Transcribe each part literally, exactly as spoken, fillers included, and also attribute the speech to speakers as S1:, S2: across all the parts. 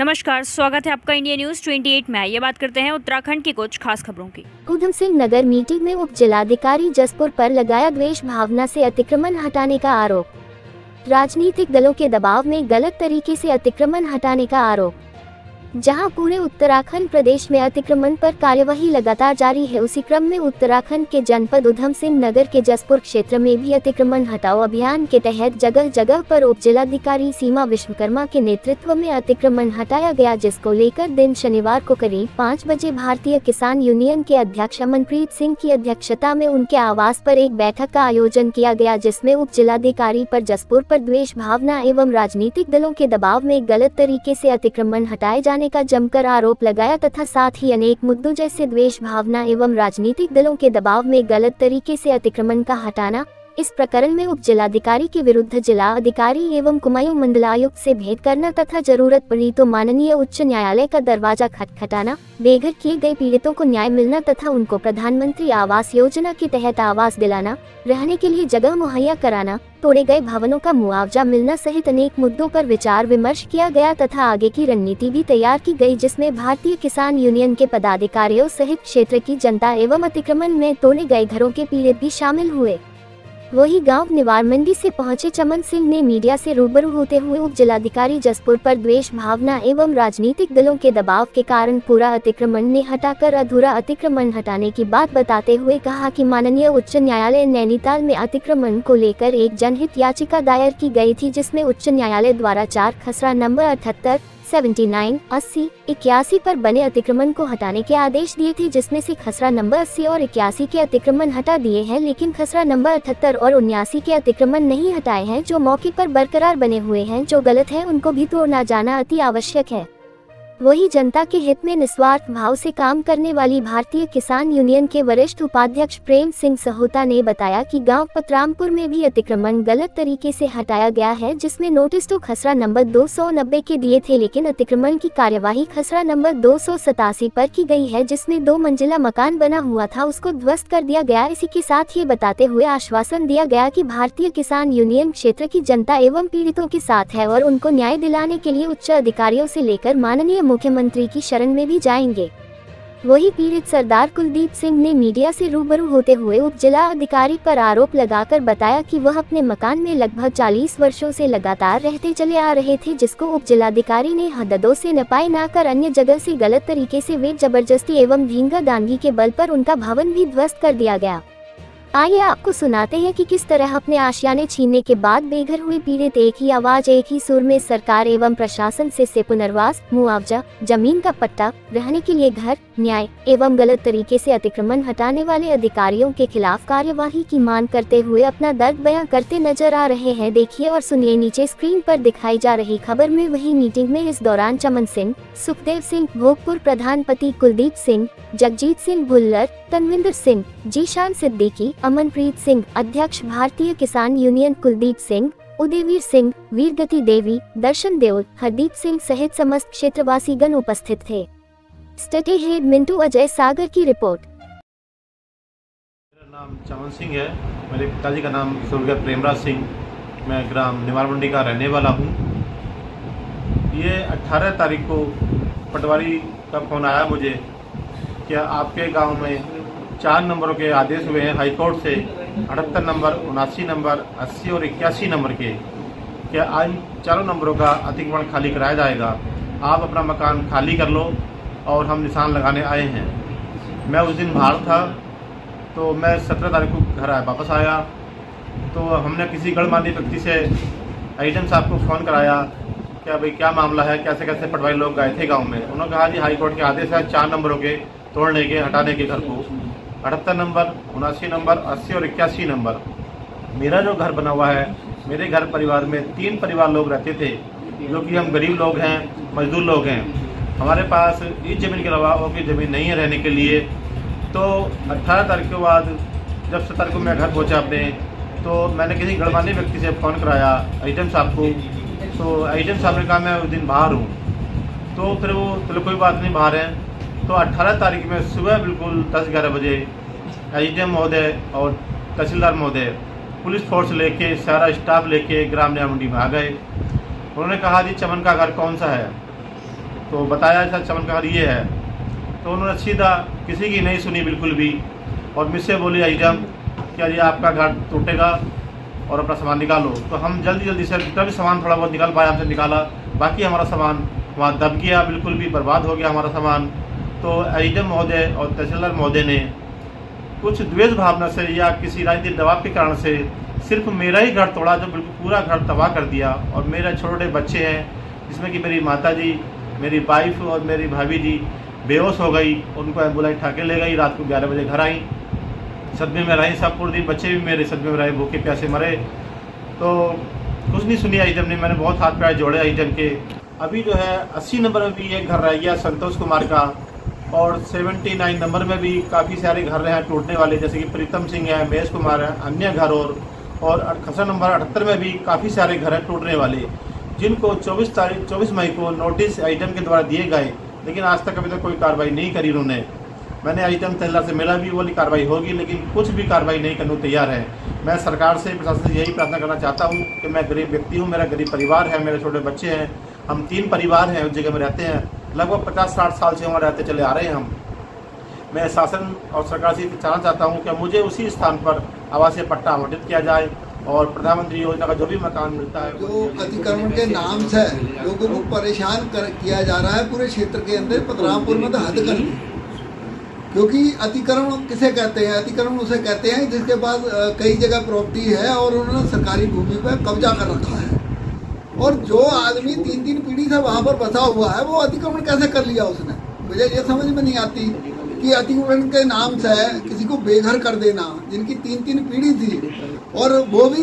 S1: नमस्कार, स्वागत है आपका इंडिया न्यूज अट्ठाईस में। ये बात करते हैं उत्तराखंड की कुछ खास खबरों की।
S2: ऊधम सिंह नगर मीटिंग में उप जिलाधिकारी जसपुर पर लगाया द्वेष भावना से अतिक्रमण हटाने का आरोप। राजनीतिक दलों के दबाव में गलत तरीके से अतिक्रमण हटाने का आरोप। जहां पूरे उत्तराखंड प्रदेश में अतिक्रमण पर कार्यवाही लगातार जारी है, उसी क्रम में उत्तराखंड के जनपद ऊधम सिंह नगर के जसपुर क्षेत्र में भी अतिक्रमण हटाओ अभियान के तहत जगह जगह पर उप जिलाधिकारी सीमा विश्वकर्मा के नेतृत्व में अतिक्रमण हटाया गया, जिसको लेकर दिन शनिवार को करीब पाँच बजे भारतीय किसान यूनियन के अध्यक्ष अमनप्रीत सिंह की अध्यक्षता में उनके आवास पर एक बैठक का आयोजन किया गया, जिसमें उप जिलाधिकारी पर जसपुर पर द्वेष भावना एवं राजनीतिक दलों के दबाव में गलत तरीके से अतिक्रमण हटाए जाने का जमकर आरोप लगाया तथा साथ ही अनेक मुद्दों जैसे द्वेष भावना एवं राजनीतिक दलों के दबाव में गलत तरीके से अतिक्रमण का हटाना। इस प्रकरण में उप जिलाधिकारी के विरुद्ध जिला अधिकारी एवं कुमाऊं मंडलायुक्त से भेंट करना तथा जरूरत पड़ी तो माननीय उच्च न्यायालय का दरवाजा खटखटाना, बेघर किए गए पीड़ितों को न्याय मिलना तथा उनको प्रधानमंत्री आवास योजना के तहत आवास दिलाना, रहने के लिए जगह मुहैया कराना, तोड़े गए भवनों का मुआवजा मिलना सहित अनेक मुद्दों पर विचार विमर्श किया गया तथा आगे की रणनीति भी तैयार की गई, जिसमें भारतीय किसान यूनियन के पदाधिकारियों सहित क्षेत्र की जनता एवं अतिक्रमण में तोड़े गए घरों के पीड़ित भी शामिल हुए। वही गांव निवार मंडी से पहुंचे चमन सिंह ने मीडिया से रूबरू होते हुए उप जिलाधिकारी जसपुर पर द्वेष भावना एवं राजनीतिक दलों के दबाव के कारण पूरा अतिक्रमण ने हटाकर अधूरा अतिक्रमण हटाने की बात बताते हुए कहा कि माननीय उच्च न्यायालय नैनीताल में अतिक्रमण को लेकर एक जनहित याचिका दायर की गई थी, जिसमें उच्च न्यायालय द्वारा चार खसरा नंबर अठहत्तर उन्यासी, अस्सी, इक्यासी पर बने अतिक्रमण को हटाने के आदेश दिए थे, जिसमें से खसरा नंबर अस्सी और इक्यासी के अतिक्रमण हटा दिए हैं, लेकिन खसरा नंबर अठहत्तर और उन्यासी के अतिक्रमण नहीं हटाए हैं, जो मौके पर बरकरार बने हुए हैं। जो गलत है उनको भी तोड़ना जाना अति आवश्यक है। वही जनता के हित में निस्वार्थ भाव से काम करने वाली भारतीय किसान यूनियन के वरिष्ठ उपाध्यक्ष प्रेम सिंह सहोता ने बताया कि गांव पतरामपुर में भी अतिक्रमण गलत तरीके से हटाया गया है, जिसमें नोटिस तो खसरा नंबर दो सौ नब्बे के दिए थे, लेकिन अतिक्रमण की कार्यवाही खसरा नंबर दो सौ सतासी पर की गई है, जिसमें दो मंजिला मकान बना हुआ था, उसको ध्वस्त कर दिया गया। इसी के साथ ये बताते हुए आश्वासन दिया गया कि भारतीय किसान यूनियन क्षेत्र की जनता एवं पीड़ितों के साथ है और उनको न्याय दिलाने के लिए उच्च अधिकारियों से लेकर माननीय मुख्यमंत्री की शरण में भी जाएंगे। वही पीड़ित सरदार कुलदीप सिंह ने मीडिया से रूबरू होते हुए उप जिला अधिकारी पर आरोप लगाकर बताया कि वह अपने मकान में लगभग चालीस वर्षों से लगातार रहते चले आ रहे थे, जिसको उप जिलाधिकारी ने हदों से नपाई ना कर अन्य जगह से गलत तरीके से वे जबरदस्ती एवं धींगा दांगी के बल पर उनका भवन भी ध्वस्त कर दिया गया। आइए आपको सुनाते हैं कि किस तरह अपने आशियाने छीनने के बाद बेघर हुए पीड़ित एक ही आवाज एक ही सुर में सरकार एवं प्रशासन से, से पुनर्वास, मुआवजा, जमीन का पट्टा, रहने के लिए घर, न्याय एवं गलत तरीके से अतिक्रमण हटाने वाले अधिकारियों के खिलाफ कार्यवाही की मांग करते हुए अपना दर्द बयां करते नजर आ रहे हैं। देखिए और सुनिए नीचे स्क्रीन पर दिखाई जा रही खबर में। वही मीटिंग में इस दौरान चमन सिंह, सुखदेव सिंह भोगपुर प्रधानपति, कुलदीप सिंह, जगजीत सिंह भुल्लर, तनविंदर सिंह, जीशान सिद्दीकी, अमनप्रीत सिंह, अध्यक्ष भारतीय किसान यूनियन कुलदीप सिंह, उदयवीर सिंह, वीरगति देवी, दर्शन देओल, हरदीप सिंह सहित समस्त क्षेत्रवासीगण उपस्थित थे। स्टडी हेड मिंटू अजय सागर की रिपोर्ट।
S3: मेरा नाम चमन सिंह है। मेरे पिताजी का नाम स्वर्गीय प्रेमराज सिंह। मैं ग्राम निवार मंडी का रहने वाला हूँ। ये अठारह तारीख को पटवारी का फोन आया मुझे, क्या आपके गांव में चार नंबरों के आदेश हुए हैं हाईकोर्ट से, अठहत्तर नंबर, उनासी नंबर, अस्सी और इक्यासी नंबर के, क्या आज चारों नंबरों का अतिक्रमण खाली कराया जाएगा। आप अपना मकान खाली कर लो और हम निशान लगाने आए हैं। मैं उस दिन बाहर था, तो मैं सत्रह तारीख को घर आया वापस आया, तो हमने किसी गणमान्य व्यक्ति से आईडम साहब को फ़ोन कराया, क्या भाई क्या मामला है, कैसे कैसे पटवारी लोग गए थे गांव में। उन्होंने कहा जी हाईकोर्ट के आदेश है चार नंबरों के तोड़ने के, हटाने के घर को, अठहत्तर नंबर, उनासी नंबर, अस्सी और इक्यासी नंबर। मेरा जो घर बना हुआ है, मेरे घर परिवार में तीन परिवार लोग रहते थे, जो कि हम गरीब लोग हैं, मजदूर लोग हैं। हमारे पास इस ज़मीन के अलावा और कोई ज़मीन नहीं है रहने के लिए। तो अट्ठारह तारीख के बाद जब सत्रह तारीख को मैं घर पहुंचा अपने, तो मैंने किसी गणमान्य व्यक्ति से फ़ोन कराया आईडम साहब को, तो आईडम साहब ने कहा मैं उस दिन बाहर हूँ। तो फिर वो चलो कोई बात नहीं, बाहर हैं। तो अट्ठारह तारीख में सुबह बिल्कुल दस ग्यारह बजे एसडीएम महोदय और तहसीलदार महोदय पुलिस फोर्स लेके, सारा स्टाफ लेके ग्राम निवार मंडी में आ गए। उन्होंने कहा जी चमन का घर कौन सा है। तो बताया था चमन का घर ये है, तो उन्होंने सीधा किसी की नहीं सुनी बिल्कुल भी, और मुझसे बोली आइटम क्या जी आपका घर टूटेगा और अपना सामान निकालो। तो हम जल्दी जल्दी से जितना भी सामान थोड़ा बहुत निकाल पाया हमसे निकाला, बाकी हमारा सामान वहाँ दब गया, बिल्कुल भी बर्बाद हो गया हमारा सामान। तो आइटम महोदय और तहसीलदार महोदय ने कुछ द्वेष भावना से या किसी राजनीतिक दबाव के कारण से सिर्फ मेरा ही घर तोड़ा, जो बिल्कुल पूरा घर तबाह कर दिया। और मेरे छोटे बच्चे हैं जिसमें कि मेरी माता जी, मेरी वाइफ और मेरी भाभी जी बेहोश हो गई, उनको एम्बुलेंस उठा के ले गई, रात को ग्यारह बजे घर आई, सदमे में रही सब पूरे दिन, बच्चे भी मेरे सदमे में रहे, भूखे प्यासे मरे। तो कुछ नहीं सुनी आइटम ने, मैंने बहुत हाथ पैर जोड़े आइटम के। अभी जो है अस्सी नंबर में भी एक घर रह गया संतोष कुमार का, और उन्यासी नंबर में भी काफ़ी सारे घर रहे हैं टूटने वाले, जैसे कि प्रीतम सिंह है, महेश कुमार है, अन्य घर और और खसरा नंबर अठहत्तर में भी काफ़ी सारे घर हैं टूटने वाले, जिनको चौबीस तारीख चौबीस मई को नोटिस आइटम के द्वारा दिए गए, लेकिन आज तक अभी तक कोई कार्रवाई नहीं करी उन्होंने। मैंने आइटम तहसीलदार से मिला भी, बोली कार्रवाई होगी, लेकिन कुछ भी कार्रवाई नहीं करने को तैयार है। मैं सरकार से, प्रशासन से यही प्रार्थना करना चाहता हूँ कि मैं गरीब व्यक्ति हूँ, मेरा गरीब परिवार है, मेरे छोटे बच्चे हैं, हम तीन परिवार हैं उस जगह में रहते हैं, लगभग पचास साठ साल से वहाँ रहते चले आ रहे हैं हम। मैं शासन और सरकार से कहना चाहता हूँ कि मुझे उसी स्थान पर आवासीय पट्टा आवंटित किया जाए और प्रधानमंत्री योजना का जो भी मकान मिलता है,
S4: जो अतिक्रमण के नाम से लोगों को परेशान कर किया जा रहा है पूरे क्षेत्र के अंदर, पतरामपुर में तो हद कर दी। क्योंकि अतिक्रमण किसे कहते हैं? अतिक्रमण उसे कहते हैं जिसके पास कई जगह प्रॉपर्टी है और उन्होंने सरकारी भूमि पर कब्जा कर रखा है, और जो आदमी तीन तीन पीढ़ी से वहाँ पर बसा हुआ है वो अतिक्रमण कैसे कर लिया उसने? मुझे ये समझ में नहीं आती कि अतिक्रमण के नाम से किसी को बेघर कर देना, जिनकी तीन तीन पीढ़ी थी, और वो भी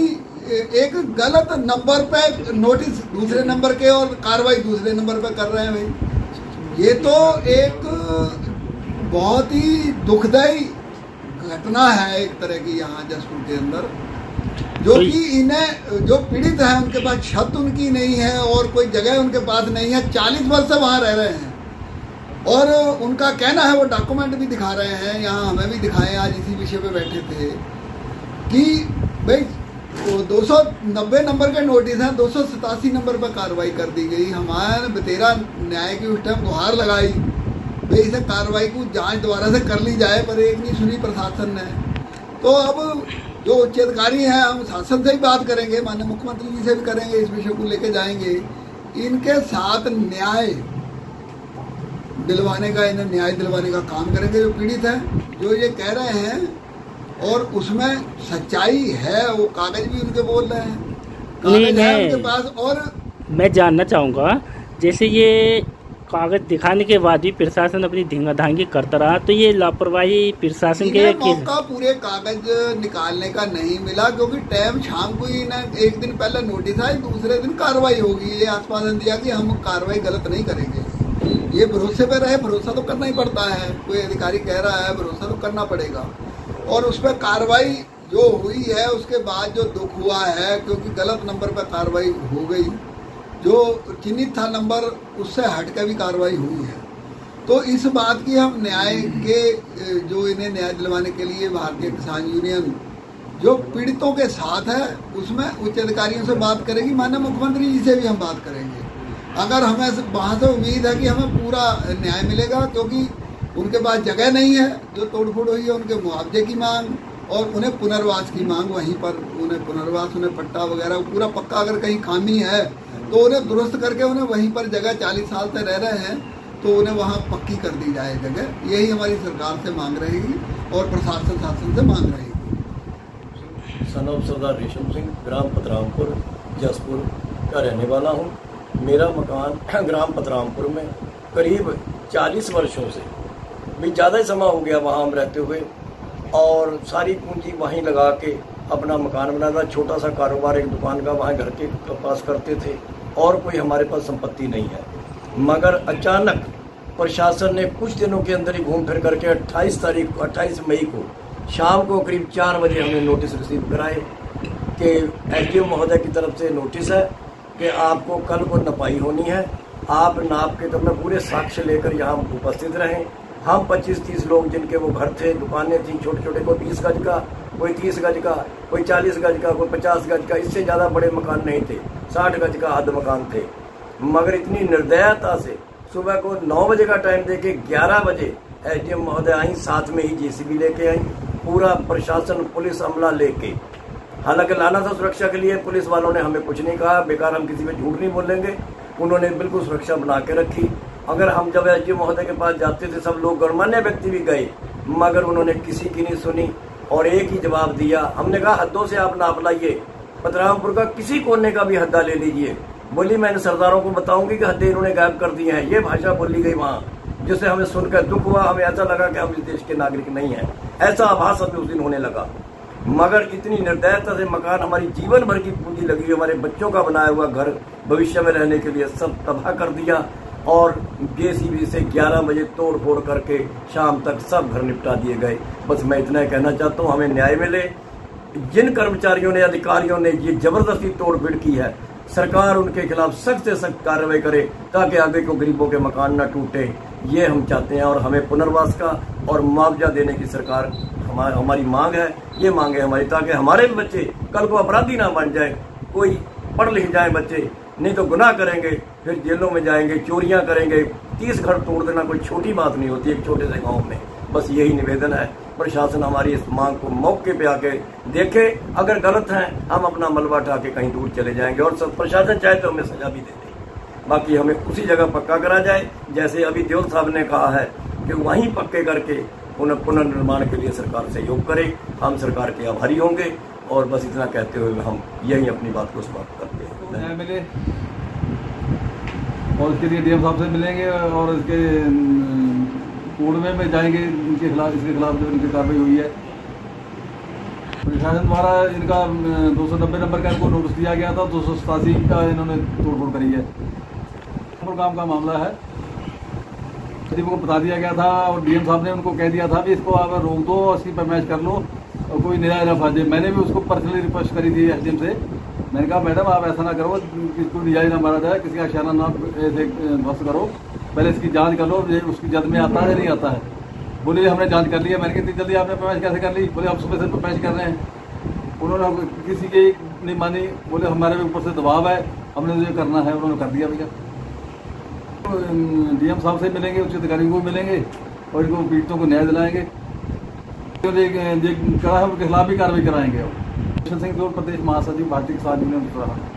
S4: एक गलत नंबर पे नोटिस दूसरे नंबर के और कार्रवाई दूसरे नंबर पे कर रहे हैं। भाई ये तो एक बहुत ही दुखदायी घटना है एक तरह की यहाँ जसपुर के अंदर, जो कि इन्हें जो पीड़ित है उनके पास छत उनकी नहीं है और कोई जगह उनके पास नहीं है, चालीस वर्ष से वहाँ रह रहे हैं, और उनका कहना है, वो डॉक्यूमेंट भी दिखा रहे हैं, यहाँ हमें भी दिखाए, आज इसी विषय पे बैठे थे, कि भाई दो सौ नब्बे नंबर के नोटिस हैं, दो सौ सतासी नंबर पर कार्रवाई कर दी गई। हमारे बतेरा न्याय की उस टाइम गुहार लगाई भाई इसे कार्रवाई को जांच दोबारा से कर ली जाए, पर एक नहीं सुनी प्रशासन ने। तो अब जो उच्च अधिकारी हैं, हम शासन से ही बात करेंगे, माननीय मुख्यमंत्री जी से भी करेंगे, इस विषय को लेके जाएंगे, इनके साथ न्याय दिलवाने का, इन्हें न्याय दिलवाने का काम करेंगे जो पीड़ित हैं, जो ये कह रहे हैं, और उसमें सच्चाई है, वो कागज भी उनके बोल रहे हैं, कागज है उनके पास। और
S5: मैं जानना चाहूँगा, जैसे ये कागज दिखाने के बाद भी प्रशासन अपनी धींगाधांगी करता रहा, तो ये लापरवाही प्रशासन के
S4: मौका पूरे कागज निकालने का नहीं मिला, क्योंकि टाइम शाम को ही ना एक दिन पहले नोटिस आई, दूसरे दिन कार्रवाई होगी, ये आश्वासन दिया कि हम कार्रवाई गलत नहीं करेंगे। ये भरोसे पे रहे, भरोसा तो करना ही पड़ता है, कोई अधिकारी कह रहा है भरोसा तो करना पड़ेगा, और उस पर कार्रवाई जो हुई है उसके बाद जो दुख हुआ है, क्योंकि गलत नंबर पर कार्रवाई हो गई, जो चिन्हित था नंबर उससे हटकर भी कार्रवाई हुई है। तो इस बात की हम न्याय के, जो इन्हें न्याय दिलवाने के लिए भारतीय किसान यूनियन जो पीड़ितों के साथ है, उसमें उच्च अधिकारियों से बात करेगी, माननीय मुख्यमंत्री जी से भी हम बात करेंगे। अगर हमें वहाँ से उम्मीद है कि हमें पूरा न्याय मिलेगा, क्योंकि उनके पास जगह नहीं है, जो तोड़फोड़ हुई है उनके मुआवजे की मांग और उन्हें पुनर्वास की मांग, वहीं पर उन्हें पुनर्वास, उन्हें पट्टा वगैरह पूरा पक्का, अगर कहीं खामी है तो उन्हें दुरुस्त करके उन्हें वहीं पर जगह, चालीस साल से रह रहे हैं तो उन्हें वहाँ पक्की कर दी जाए जगह। यही हमारी सरकार से मांग रहेगी और प्रशासन शासन से मांग रहेगी।
S6: सन ऑफ सरदार रेशम सिंह, ग्राम पतरामपुर, जसपुर का रहने वाला हूँ। मेरा मकान ग्राम पतरामपुर में करीब चालीस वर्षों से भी ज़्यादा ही समय हो गया वहाँ हम रहते हुए, और सारी पूंजी वहीं लगा के अपना मकान बना था। छोटा सा कारोबार एक दुकान का वहाँ घर के पास करते थे, और कोई हमारे पास संपत्ति नहीं है। मगर अचानक प्रशासन ने कुछ दिनों के अंदर ही घूम फिर करके अट्ठाईस तारीख अट्ठाईस मई को शाम को करीब चार बजे हमने नोटिस रिसीव कराए कि एसडीओ महोदय की तरफ से नोटिस है कि आपको कल को नपाई होनी है, आप नाप के, तो मैं पूरे साक्ष्य लेकर यहाँ उपस्थित रहें। हम पच्चीस तीस लोग, जिनके वो घर थे, दुकानें थी छोटे छोटे, कोई बीस गज का, कोई तीस गज का, कोई चालीस गज का, कोई पचास गज का, इससे ज़्यादा बड़े मकान नहीं थे, साठ गज का हद मकान थे। मगर इतनी निर्दयता से सुबह को नौ बजे का टाइम देके ग्यारह बजे एसडीएम महोदय आई, साथ में ही जेसीबी लेके आई, पूरा प्रशासन पुलिस अमला लेके। हालांकि लाना था सुरक्षा के लिए, पुलिस वालों ने हमें कुछ नहीं कहा, बेकार हम किसी पे झूठ नहीं बोलेंगे, उन्होंने बिल्कुल सुरक्षा बना के रखी। अगर हम जब एसडीएम महोदय के पास जाते थे सब लोग गणमान्य व्यक्ति भी गए, मगर उन्होंने किसी की नहीं सुनी और एक ही जवाब दिया। हमने कहा हद्दों से आप नाप लाइए, बदरामपुर का किसी कोने का भी हद्दा ले लीजिए। बोली मैंने सरदारों को बताऊंगी कि हद्दे इन्होंने गायब कर दी हैं। ये भाषा बोली गई वहां, जिससे हमें सुनकर दुख हुआ। हमें ऐसा लगा कि हम इस देश के नागरिक नहीं हैं, ऐसा आभास हमें उस दिन होने लगा। मगर इतनी निर्दयता से मकान, हमारी जीवन भर की पूंजी लगी हुई, हमारे बच्चों का बनाया हुआ घर भविष्य में रहने के लिए सब तबाह कर दिया और जेसीबी से ग्यारह बजे तोड़ फोड़ करके शाम तक सब घर निपटा दिए गए। बस मैं इतना कहना चाहता हूँ, हमें न्याय मिले। जिन कर्मचारियों ने, अधिकारियों ने ये जबरदस्ती तोड़फोड़ की है, सरकार उनके खिलाफ सख्त से सख्त कार्रवाई करे ताकि आगे को गरीबों के मकान न टूटे। ये हम चाहते हैं और हमें पुनर्वास का और मुआवजा देने की सरकार हमारी हमारी मांग है। ये मांग है हमारी, ताकि हमारे भी बच्चे कल को अपराधी ना बन जाए। कोई पढ़ लिख जाए बच्चे, नहीं तो गुनाह करेंगे, फिर जेलों में जाएंगे, चोरियां करेंगे। तीस घर तोड़ देना कोई छोटी बात नहीं होती एक छोटे से गांव में। बस यही निवेदन है, प्रशासन हमारी इस मांग को मौके पे आके देखे। अगर गलत है हम अपना मलबा उठा के कहीं दूर चले जाएंगे और सब प्रशासन चाहे तो हमें सजा भी दे दे। बाकी हमें उसी जगह पक्का करा जाए, जैसे अभी देओल साहब ने कहा है कि वहीं पक्के करके पुनर्निर्माण के लिए सरकार सहयोग करे। हम सरकार के आभारी होंगे और बस इतना कहते हुए हम यही अपनी बात को समाप्त करते हैं।
S7: न्याय मिले और इसके लिए डीएम साहब से मिलेंगे और इसके कोर्ट में, में जाएंगे इनके खिलाफ, इसके खिलाफ जो इनकी कार्रवाई हुई है। प्रशासन द्वारा इनका दो सौ नब्बे नंबर का इनको नोटिस दिया गया था, दो सौ सतासी का इन्होंने तोड़फोड़ करी है। काम का मामला है, सचिव को बता दिया गया था और डीएम साहब ने उनको कह दिया था कि इसको आप रोक दो और इसकी पैमाइश कर लो और कोई निराश न फंसे। मैंने भी उसको पर्सनली रिक्वेस्ट करी थी एसडीएम से। मैंने कहा मैडम आप ऐसा ना करो, किसको निजायज ना मारा जाए, किसी का निशाना ना ध्वस्त करो, पहले इसकी जांच कर लो उसकी जद में आता है नहीं आता है। बोले हमने जांच कर लिया। मैंने कितनी जल्दी आपने पैमाइश कैसे कर ली? बोले हम सुबह से पैमाइश कर रहे हैं। उन्होंने किसी की नहीं मानी, बोले हमारे ऊपर से दबाव है, हमने जो करना है उन्होंने कर दिया भैया। डीएम साहब से मिलेंगे, उच्च अधिकारियों को मिलेंगे और इनको पीड़ितों को न्याय दिलाएंगे। कड़ा है उनके खिलाफ भी कार्रवाई कराएंगे। सिंह प्रदेश महासचिव भारतीय किसान यूनियन।